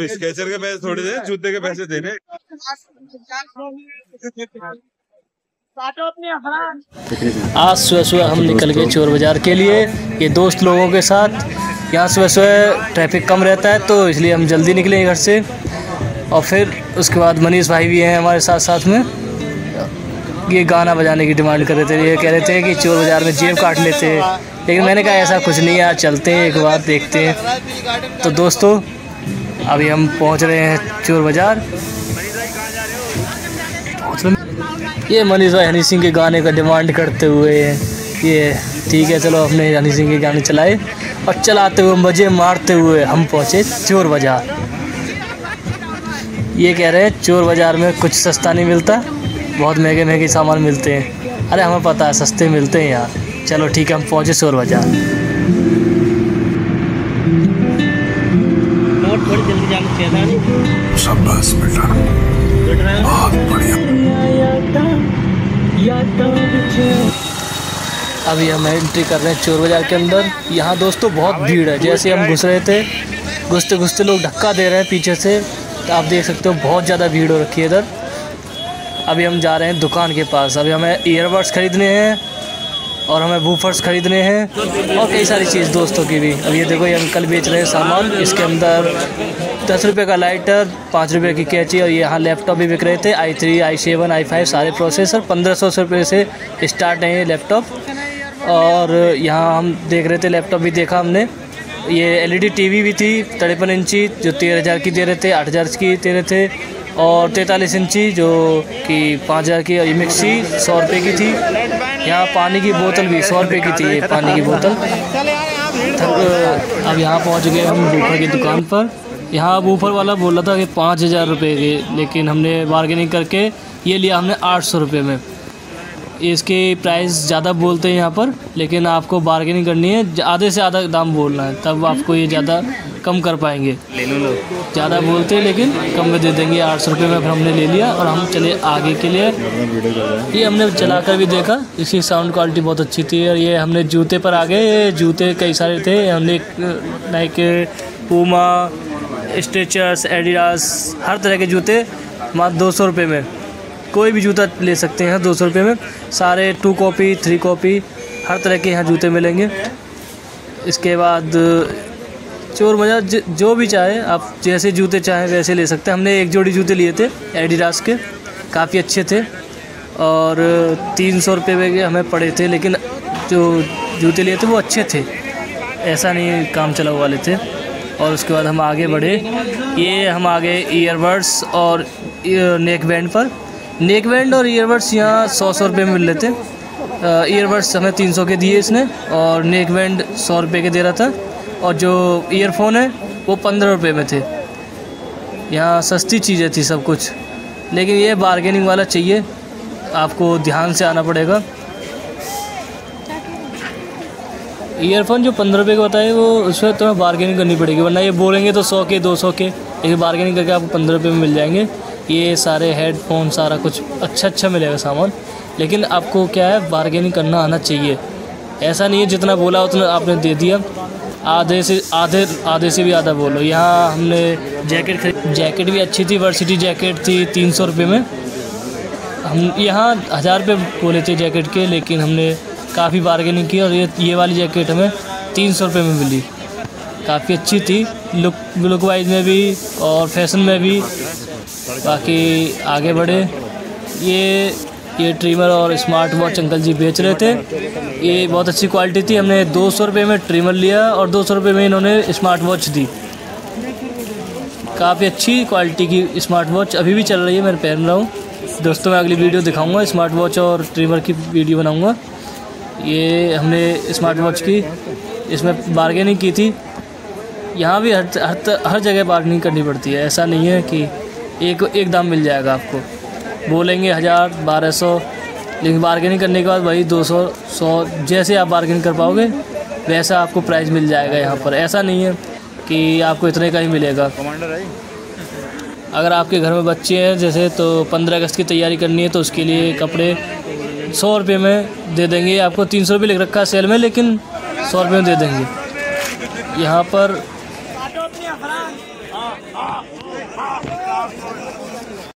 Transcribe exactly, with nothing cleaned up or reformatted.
Sketcher के पैसे थोड़े दे, जूते के पैसे देने। आज सुबह सुबह हम निकल गए चोर बाज़ार के लिए, ये दोस्त लोगों के साथ। यहाँ सुबह सुबह ट्रैफिक कम रहता है तो इसलिए हम जल्दी निकले घर से। और फिर उसके बाद मनीष भाई भी हैं हमारे साथ साथ में। ये गाना बजाने की डिमांड कर रहे थे, ये कह रहे थे कि चोर बाज़ार में जेब काट लेते हैं, लेकिन मैंने कहा ऐसा कुछ नहीं है, आज चलते हैं एक बार देखते हैं। तो दोस्तों अभी हम पहुंच रहे हैं चोर बाज़ार। ये मनीष भाई हनी सिंह के गाने का डिमांड करते हुए ये ठीक है, चलो अपने हनी सिंह के गाने चलाए और चलाते हुए मज़े मारते हुए हम पहुँचे चोर बाज़ार। ये कह रहे हैं चोर बाज़ार में कुछ सस्ता नहीं मिलता, बहुत महंगे महंगे सामान मिलते हैं। अरे हमें पता है सस्ते मिलते हैं यार। चलो ठीक है, हम पहुँचे चोर बाज़ार। थोड़ी जल्दी जाना चाहिए। शाबाश बेटा, बहुत बढ़िया। अभी हम एंट्री कर रहे हैं चोर बाज़ार के अंदर। यहाँ दोस्तों बहुत भीड़ है। जैसे हम घुस रहे थे, घुसते घुसते लोग धक्का दे रहे हैं पीछे से, तो आप देख सकते हो बहुत ज़्यादा भीड़ हो रखी है इधर। अभी हम जा रहे हैं दुकान के पास। अभी हमें ईयरबड्स ख़रीदने हैं और हमें वूफर्स ख़रीदने हैं और कई सारी चीज़ दोस्तों की भी। अब ये देखो, ये अंकल बेच रहे हैं सामान। इसके अंदर दस रुपये का लाइटर, पाँच रुपये की कैंची और यहाँ लैपटॉप भी बिक रहे थे। I three I seven I five सारे प्रोसेसर पंद्रह सौ रुपये से स्टार्ट हैं ये लैपटॉप। और यहाँ हम देख रहे थे, लैपटॉप भी देखा हमने। ये एलईडी टीवी भी थी तिरपन इंची, जो तेरह हज़ार की दे रहे थे, आठ हज़ार की दे रहे थे। और तैंतालीस इंची जो कि पाँच हज़ार की। और ये मिक्सी सौ रुपये की थी। यहाँ पानी की बोतल भी सौ रुपये की थी, ये पानी की बोतल। अब यहाँ पहुँच गए हम वूफर की दुकान पर। यहाँ वूफर वाला बोल रहा था कि पाँच हज़ार रुपये के, लेकिन हमने बार्गेनिंग करके ये लिया हमने आठ सौ रुपये में। इसके प्राइस ज़्यादा बोलते हैं यहाँ पर, लेकिन आपको बार्गेनिंग करनी है, आधे से आधा दाम बोलना है, तब आपको ये ज़्यादा कम कर पाएंगे। ज़्यादा बोलते हैं लेकिन कम में दे देंगे आठ सौ रुपये में। फिर हमने ले लिया और हम चले आगे के लिए। ये हमने चला कर भी देखा, इसकी साउंड क्वालिटी बहुत अच्छी थी। और ये हमने जूते पर आ गए। जूते कई सारे थे, हमने नाइक, पूमा, स्ट्रेचर्स, एडिडास, हर तरह के जूते मात्र दो सौ रुपये में। कोई भी जूता ले सकते हैं दो सौ रुपये में। सारे टू कॉपी, थ्री कॉपी, हर तरह के यहाँ जूते मिलेंगे। इसके बाद चोर बाज़ार जो भी चाहे, आप जैसे जूते चाहें वैसे ले सकते हैं। हमने एक जोड़ी जूते लिए थे एडिडास के, काफ़ी अच्छे थे और तीन सौ रुपये में हमें पड़े थे। लेकिन जो जूते लिए थे वो अच्छे थे, ऐसा नहीं काम चलाऊ वाले थे। और उसके बाद हम आगे बढ़े। ये हम आगे ईयरबड्स और नेक बैंड पर। नेक बैंड और ईयरबड्स यहाँ सौ सौ रुपये में मिल रहे थे। ईयरबड्स हमें तीन सौ के दिए इसने, और नेक बैंड सौ रुपये के दे रहा था। और जो ईयरफोन है वो पंद्रह रुपये में थे। यहाँ सस्ती चीज़ें थी सब कुछ, लेकिन ये बार्गेनिंग वाला चाहिए, आपको ध्यान से आना पड़ेगा। ईयरफोन जो पंद्रह रुपये का होता है वो उसमें तुम्हें बार्गेनिंग करनी पड़ेगी, वरना ये बोलेंगे तो सौ के दो सौ के, लेकिन बार्गेनिंग करके आपको पंद्रह रुपये में मिल जाएंगे। ये सारे हेडफोन सारा कुछ अच्छा अच्छा मिलेगा सामान, लेकिन आपको क्या है बार्गेनिंग करना आना चाहिए। ऐसा नहीं है जितना बोला उतना आपने दे दिया, आधे से आधे आधे से भी आधा बोलो। यहाँ हमने जैकेट खरीद, जैकेट भी अच्छी थी, वर्सिटी जैकेट थी तीन सौ रुपये में। हम यहाँ हज़ार रुपये बोले थे जैकेट के, लेकिन हमने काफ़ी बार्गेनिंग की और ये ये वाली जैकेट हमें तीन सौ रुपये में मिली। काफ़ी अच्छी थी, लुक लुक वाइज में भी और फैशन में भी। बाकी आगे बढ़े। ये ये ट्रिमर और स्मार्ट वॉच अंकल जी बेच रहे थे। ये बहुत अच्छी क्वालिटी थी। हमने दो सौ रुपये में ट्रिमर लिया और दो सौ रुपये में इन्होंने स्मार्ट वॉच दी। काफ़ी अच्छी क्वालिटी की स्मार्ट वॉच अभी भी चल रही है, मैं पहन रहा हूँ। दोस्तों मैं अगली वीडियो दिखाऊंगा, स्मार्ट वॉच और ट्रिमर की वीडियो बनाऊंगा। ये हमने स्मार्ट वॉच की, इसमें बार्गेनिंग की थी। यहाँ भी हर हर हर जगह बार्गेनिंग करनी पड़ती है, ऐसा नहीं है कि एक एक दाम मिल जाएगा आपको। बोलेंगे हज़ार बारह सौ, लेकिन बार्गेनिंग करने के बाद वही दो सौ सौ जैसे आप बार्गेनिंग कर पाओगे वैसा आपको प्राइस मिल जाएगा यहाँ पर। ऐसा नहीं है कि आपको इतने का ही मिलेगा। अगर आपके घर में बच्चे हैं जैसे, तो पंद्रह अगस्त की तैयारी करनी है तो उसके लिए कपड़े सौ रुपये में दे देंगे आपको। तीन सौ रुपये लिख रखा है सेल में, लेकिन सौ रुपये में दे देंगे। यहाँ पर